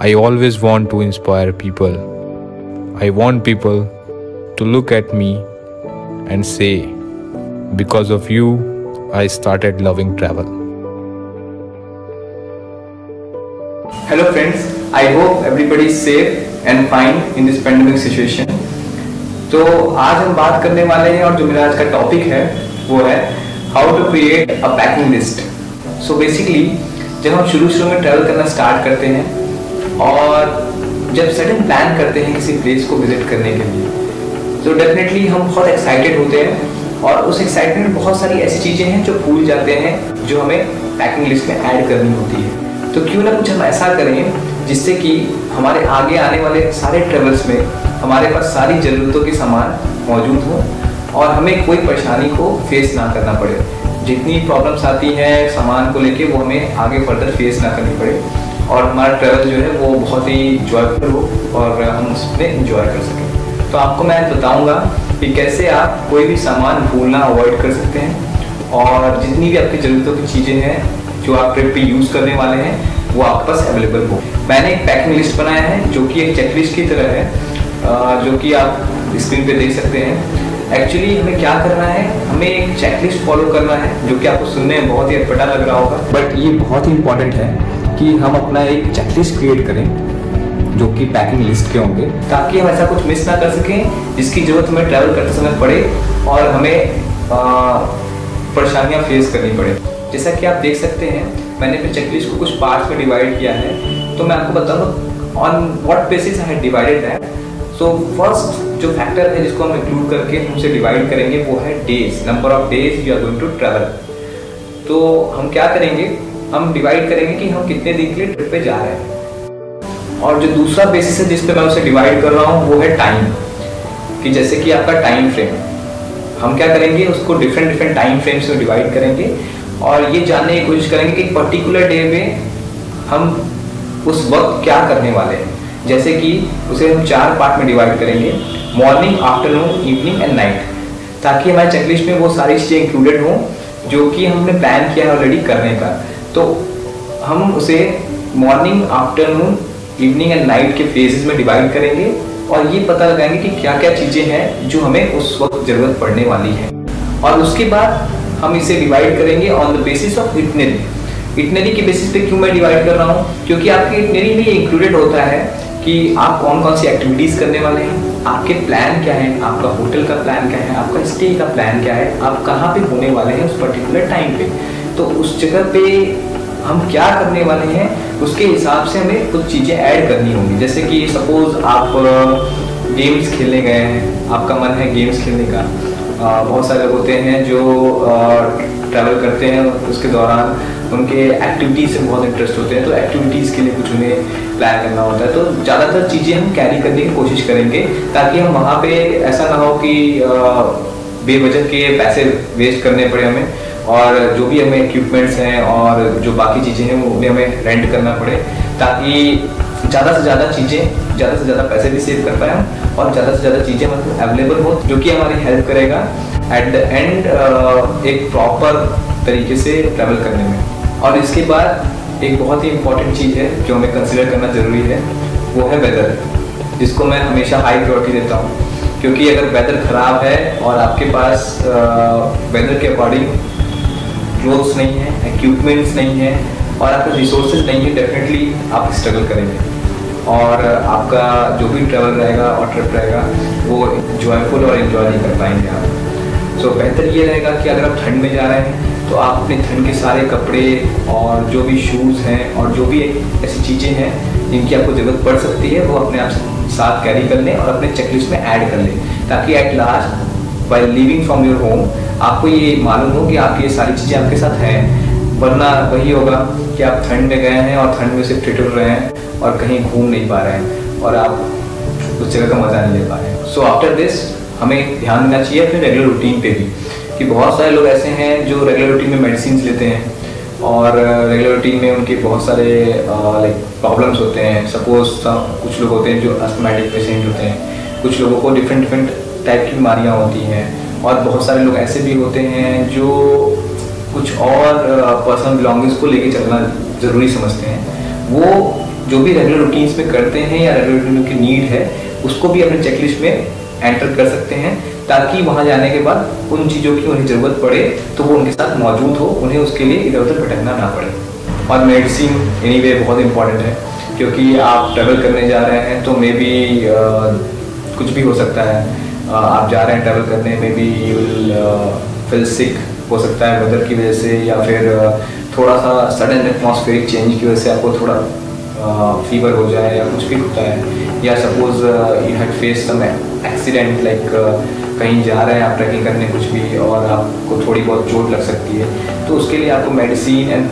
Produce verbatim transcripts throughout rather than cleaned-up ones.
I always want to inspire people. I want people to look at me and say, because of you, I started loving travel. Hello friends, I hope everybody is safe and fine in this pandemic situation. तो आज हम बात करने वाले हैं और जो मेरा आज का टॉपिक है वो है how to create a packing list. So basically जब हम शुरू शुरू में ट्रैवल करना स्टार्ट करते हैं और जब सडन प्लान करते हैं किसी प्लेस को विजिट करने के लिए, तो डेफिनेटली हम बहुत एक्साइटेड होते हैं और उस एक्साइटमेंट में बहुत सारी ऐसी चीज़ें हैं जो भूल जाते हैं जो हमें पैकिंग लिस्ट में ऐड करनी होती है। तो क्यों ना कुछ हम ऐसा करें जिससे कि हमारे आगे आने वाले सारे ट्रेवल्स में हमारे पास सारी ज़रूरतों के सामान मौजूद हो और हमें कोई परेशानी को फेस ना करना पड़े। जितनी प्रॉब्लम्स आती हैं सामान को लेके वो हमें आगे फर्दर फेस ना करनी पड़े और हमारा ट्रैवल जो है वो बहुत ही जॉयफुल हो और हम उसमें एंजॉय कर सकें। तो आपको मैं बताऊंगा कि कैसे आप कोई भी सामान भूलना अवॉइड कर सकते हैं और जितनी भी आपकी ज़रूरतों की चीज़ें हैं जो आप ट्रिप पे यूज़ करने वाले हैं वो आपके पास अवेलेबल हो। मैंने एक पैकिंग लिस्ट बनाया है जो कि एक चेकलिस्ट की तरह है, जो कि आप स्क्रीन पे देख सकते हैं। एक्चुअली हमें क्या करना है, हमें एक चेकलिस्ट फॉलो करना है जो कि आपको सुनने में बहुत ही अटपटा लग रहा होगा, बट ये बहुत ही इंपॉर्टेंट है कि हम अपना एक चेकलिस्ट क्रिएट करें जो कि पैकिंग लिस्ट के होंगे, ताकि हम ऐसा कुछ मिस ना कर सकें जिसकी जरूरत हमें ट्रैवल करते समय पड़े और हमें परेशानियां फेस करनी पड़े। जैसा कि आप देख सकते हैं मैंने अपने चेकलिस्ट को कुछ पार्ट्स में डिवाइड किया है, तो मैं आपको बताऊंगा on what basis I have divided that. So first जो फैक्टर है जिसको हम इंक्लूड करके हम उसे डिवाइड करेंगे वो है days, number of days you are going to travel. तो हम क्या करेंगे, हम डिवाइड करेंगे कि हम कितने दिन के लिए ट्रिप पे जा रहे हैं। और जो दूसरा बेसिस है जिस पे मैं उसे डिवाइड कर रहा हूँ वो है टाइम, कि जैसे कि आपका टाइम फ्रेम, हम क्या करेंगे उसको डिफरेंट डिफरेंट टाइम फ्रेम्स में डिवाइड करेंगे और ये जानने की कोशिश करेंगे कि पर्टिकुलर डे में हम उस वक्त क्या करने वाले हैं। जैसे कि उसे हम चार पार्ट में डिवाइड करेंगे, morning, afternoon, evening and night, ताकि हमारे चेकलिस्ट में वो सारी चीज़ें इंक्लूडेड हों जो कि हमने प्लान किया है ऑलरेडी करने का। तो हम उसे morning, afternoon, evening and night के फेजेस में डिवाइड करेंगे और ये पता लगाएंगे कि क्या क्या चीज़ें हैं जो हमें उस वक्त ज़रूरत पड़ने वाली है। और उसके बाद हम इसे डिवाइड करेंगे on the basis of itinerary. Itinerary के बेसिस पे क्यों मैं डिवाइड कर रहा हूँ, क्योंकि आपके इटनरी में इंक्लूडेड होता है कि आप कौन कौन सी एक्टिविटीज़ करने वाले हैं, आपके प्लान क्या है, आपका होटल का प्लान क्या है, आपका स्टे का प्लान क्या है, आप कहाँ पे होने वाले हैं उस पर्टिकुलर टाइम पे। तो उस जगह पे हम क्या करने वाले हैं उसके हिसाब से हमें कुछ चीज़ें ऐड करनी होंगी। जैसे कि सपोज आप गेम्स खेलने गए हैं, आपका मन है गेम्स खेलने का। आ, बहुत सारे लोग होते हैं जो ट्रैवल करते हैं उसके दौरान उनके एक्टिविटीज़ से बहुत इंटरेस्ट होते हैं, तो एक्टिविटीज़ के लिए कुछ उन्हें प्लान करना होता है। तो ज़्यादातर चीज़ें हम कैरी करने की कोशिश करेंगे ताकि हम वहाँ पे ऐसा ना हो कि बेवजह के पैसे वेस्ट करने पड़े हमें, और जो भी हमें इक्विपमेंट्स हैं और जो बाकी चीज़ें हैं वो भी हमें रेंट करना पड़े, ताकि ज़्यादा से ज़्यादा चीज़ें, ज़्यादा से ज़्यादा पैसे भी सेव कर पाएँ हम और ज़्यादा से ज़्यादा चीज़ें मतलब अवेलेबल हो, जो कि हमारी हेल्प करेगा एट द एंड एक प्रॉपर तरीके से ट्रैवल करने में। और इसके बाद एक बहुत ही इम्पॉर्टेंट चीज़ है जो हमें कंसिडर करना ज़रूरी है, वो है वेदर, जिसको मैं हमेशा हाई प्रायोरिटी देता हूँ। क्योंकि अगर वेदर ख़राब है और आपके पास वेदर के अकॉर्डिंग क्लोथ्स नहीं है, इक्विपमेंट्स नहीं है और आपके रिसोर्सेज नहीं है, डेफिनेटली आप स्ट्रगल करेंगे और आपका जो भी ट्रैवल रहेगा और ट्रिप रहेगा वो जॉयफुल और एंजॉय नहीं कर पाएंगे आप। सो so, बेहतर ये रहेगा कि अगर आप ठंड में जा रहे हैं तो आप अपने ठंड के सारे कपड़े और जो भी शूज़ हैं और जो भी ऐसी चीज़ें हैं जिनकी आपको ज़रूरत पड़ सकती है वो अपने आप साथ कैरी कर लें और अपने चेकलिस्ट में ऐड कर लें, ताकि at last by leaving from your home आपको ये मालूम हो कि आपकी ये सारी चीज़ें आपके साथ हैं। वरना वही होगा कि आप ठंड में गए हैं और ठंड में सिर्फ ठिठुर रहे हैं और कहीं घूम नहीं पा रहे हैं और आप उस जगह का मज़ा नहीं ले पा रहे हैं। सो आफ्टर दिस हमें ध्यान देना चाहिए अपने रेगुलर रूटीन पे भी, कि बहुत सारे लोग ऐसे हैं जो रेगुलर रूटीन में मेडिसिन लेते हैं और रेगुलर रूटीन में उनके बहुत सारे लाइक प्रॉब्लम्स होते हैं। सपोज कुछ लोग होते हैं जो अस्थमैटिक पेशेंट होते हैं, कुछ लोगों को डिफरेंट डिफरेंट टाइप की बीमारियाँ होती हैं और बहुत सारे लोग ऐसे भी होते हैं जो कुछ और पर्सनल बिलोंगिंग्स को लेके चलना ज़रूरी समझते हैं। वो जो भी रेगुलर रूटीन्स में करते हैं या रेगुलर रूटीन की नीड है उसको भी अपने चेकलिस्ट में एंटर कर सकते हैं, ताकि वहां जाने के बाद उन चीज़ों की उन्हें ज़रूरत पड़े तो वो उनके साथ मौजूद हो, उन्हें उसके लिए इधर उधर भटकना ना पड़े। और मेडिसिन एनीवे बहुत इंपॉर्टेंट है, क्योंकि आप ट्रैवल करने जा रहे हैं तो मे बी कुछ भी हो सकता है। uh, आप जा रहे हैं ट्रैवल करने, maybe you will feel sick, हो सकता है वेदर की वजह से या फिर uh, थोड़ा सा सडन एटमॉस्फेरिक चेंज की वजह से आपको थोड़ा फीवर uh, हो जाए या कुछ भी होता है, या suppose you had face some accident, like कहीं जा रहे हैं आप ट्रैकिंग करने कुछ भी और आपको थोड़ी बहुत चोट लग सकती है, तो उसके लिए आपको मेडिसिन एंड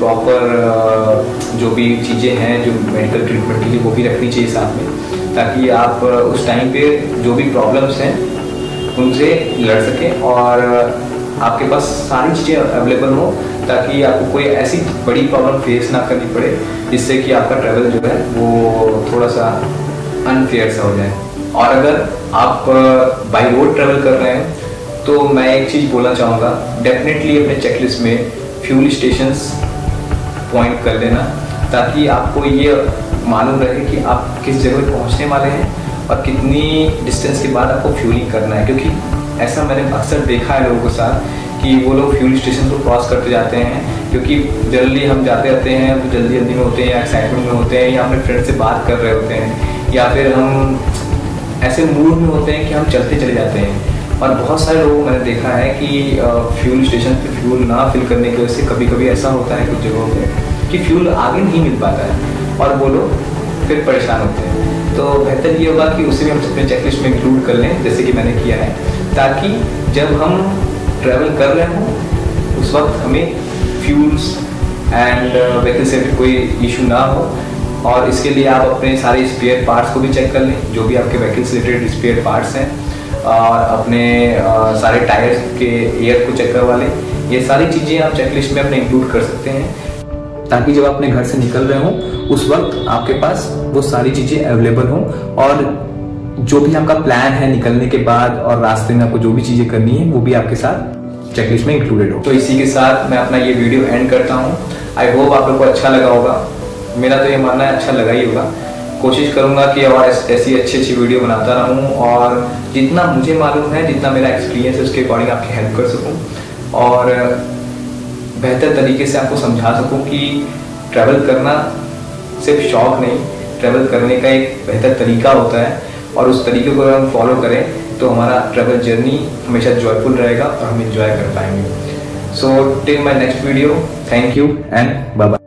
प्रॉपर जो भी चीज़ें हैं जो मेडिकल ट्रीटमेंट के लिए वो भी रखनी चाहिए साथ में, ताकि आप उस टाइम पे जो भी प्रॉब्लम्स हैं उनसे लड़ सकें और आपके पास सारी चीज़ें अवेलेबल हो, ताकि आपको कोई ऐसी बड़ी प्रॉब्लम फेस ना करनी पड़े जिससे कि आपका ट्रैवल जो है वो थोड़ा सा अनफेयर सा हो जाए। और अगर आप बाई रोड ट्रैवल कर रहे हैं तो मैं एक चीज़ बोलना चाहूँगा, डेफिनेटली अपने चेकलिस्ट में फ्यूल स्टेशंस पॉइंट कर देना, ताकि आपको ये मालूम रहे कि आप किस जगह पहुँचने वाले हैं और कितनी डिस्टेंस के बाद आपको फ्यूलिंग करना है। क्योंकि ऐसा मैंने अक्सर देखा है लोगों के साथ कि वो लोग फ्यूल स्टेशन को क्रॉस करते जाते हैं, क्योंकि जल्दी हम जाते रहते हैं तो जल्दी जल्दी में होते हैं या एक्साइटमेंट में होते हैं या अपने फ्रेंड से बात कर रहे होते हैं या फिर हम ऐसे मूड में होते हैं कि हम चलते चले जाते हैं। और बहुत सारे लोगों को मैंने देखा है कि फ्यूल स्टेशन पे फ्यूल ना फिल करने की वजह से कभी कभी ऐसा होता है कुछ जगहों पे कि फ्यूल आगे नहीं मिल पाता है और वो लोग फिर परेशान होते हैं। तो बेहतर ये होगा कि उसे भी हम अपने चेकलिस्ट में इंक्लूड कर लें, जैसे कि मैंने किया है, ताकि जब हम ट्रैवल कर रहे हों उस वक्त हमें फ्यूल्स एंड व्हीकल सेफ्टी कोई इशू ना हो। और इसके लिए आप अपने सारे स्पेयर पार्ट्स को भी चेक कर लें, जो भी आपके व्हीकल से रिलेटेड स्पेयर पार्ट्स हैं, और अपने आ, सारे टायर्स के एयर को चेक करवा लें। ये सारी चीज़ें आप चेकलिस्ट में अपने इंक्लूड कर सकते हैं, ताकि जब अपने घर से निकल रहे हों उस वक्त आपके पास वो सारी चीज़ें अवेलेबल हों और जो भी आपका प्लान है निकलने के बाद और रास्ते में आपको जो भी चीज़ें करनी है वो भी आपके साथ चेकलिस्ट में इंक्लूडेड हो। तो इसी के साथ मैं अपना ये वीडियो एंड करता हूँ। आई होप आप लोग को अच्छा लगा होगा, मेरा तो ये मानना है अच्छा लगा ही होगा। कोशिश करूँगा कि और ऐसी अच्छी अच्छी वीडियो बनाता रहूँ और जितना मुझे मालूम है, जितना मेरा एक्सपीरियंस है उसके अकॉर्डिंग आपकी हेल्प कर सकूँ और बेहतर तरीके से आपको समझा सकूँ कि ट्रैवल करना सिर्फ शौक नहीं, ट्रैवल करने का एक बेहतर तरीका होता है और उस तरीके को अगर हम फॉलो करें तो हमारा ट्रैवल जर्नी हमेशा जॉयफुल रहेगा और हम इंजॉय कर पाएंगे। So till my next video, thank you and bye bye.